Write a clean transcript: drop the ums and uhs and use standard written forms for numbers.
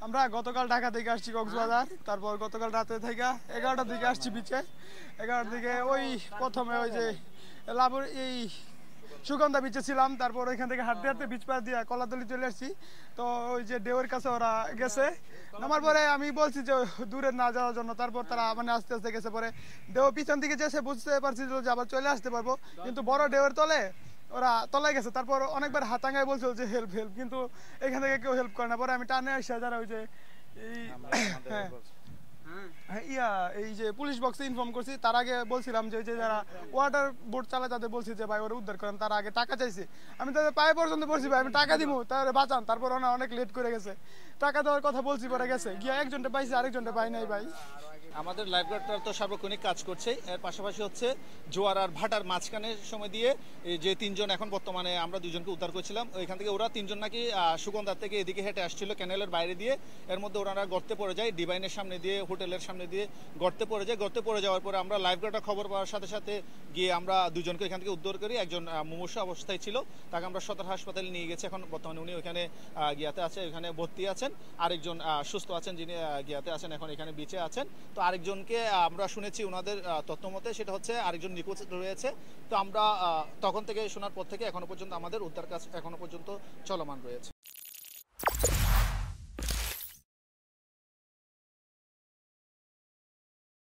আমরা গতকাল ঢাকা থেকে আসছি কক্সবাজার, তারপর গতকাল রাতে থেকে 11টার দিকে আসছি বিচে। 11টার দিকে ওই প্রথমে ওই যে লাবর এই সুগন্ধা বিচে ছিলাম, তারপর ওইখান থেকে হাঁটতে হাঁটতে বিচ পার দিয়ে কলাতলি চলে আসছি। তো ওই যে ঢেউয়ের কাছে ওরা গেছে, নামার পরে আমি বলছি যে দূরে না যাওয়ার জন্য, তারপর তারা মানে আস্তে আস্তে গেছে। পরে ঢেউ পিছন দিকে যেসে বুঝতে পারছি যে আবার চলে আসতে পারবো, কিন্তু বড় ঢেউয়ের তলে ওরা তলায় গেছে। তারপর অনেকবার হাতাঙ্গায় বলছিল যে হেল্প হেল্প, কিন্তু এখান থেকে কেউ হেল্প করে না। পরে আমি টানে আসি যারা ওই যে এই হ্যাঁ ইয়া এই যে পুলিশ বক্সে ইনফর্ম করছি। তার আগে বলছিলাম যে ওই যে যারা ওয়াটার বোট চালায় তাদের বলছি যে ভাই ওরা উদ্ধার করেন। তার আগে টাকা চাইছে, আমি তাদের পায়ে পর্যন্ত বলছি ভাই আমি টাকা দিব, তাহলে বাঁচান। তারপর ওরা অনেক লেট করে গেছে, টাকা দেওয়ার কথা বলছি, পরে গেছে গিয়া একজনটা পাইছে, আরেকজনটা পাই নাই ভাই। আমাদের লাইফগার্ডরা তো সার্বক্ষণিক কাজ করছে, এর পাশাপাশি হচ্ছে জোয়ার আর ভাটার মাঝখানে সময় দিয়ে এই যে তিনজন এখন বর্তমানে আমরা দুজনকে উদ্ধার করছিলাম ওইখান থেকে, ওরা তিনজন নাকি সুগন্ধার থেকে এদিকে হেঁটে আসছিল ক্যানেলের বাইরে দিয়ে। এর মধ্যে ওনারা গর্তে পড়ে যায়, ডিভাইনের সামনে দিয়ে হোটেলের সামনে দিয়ে গর্তে পড়ে যায়। গর্তে পড়ে যাওয়ার পরে আমরা লাইফগার্ডরা খবর পাওয়ার সাথে সাথে গিয়ে আমরা দুজনকে এখান থেকে উদ্ধার করি। একজন মুমূর্ষু অবস্থায় ছিল, তাকে আমরা সদর হাসপাতালে নিয়ে গেছি। এখন বর্তমানে উনি ওইখানে গিয়াতে আছে, ওইখানে ভর্তি আছেন। আরেকজন সুস্থ আছেন, যিনি গিয়াতে আছেন, এখন এখানে বিচে আছেন। তো আরেকজনকে আমরা শুনেছি ওনাদের তথ্য মতে সেটা হচ্ছে আরেকজন নিখোঁজ রয়েছে। তো আমরা তখন থেকে শোনার পর থেকে এখনো পর্যন্ত আমাদের উদ্ধার কাজ এখনো পর্যন্ত চলমান রয়েছে।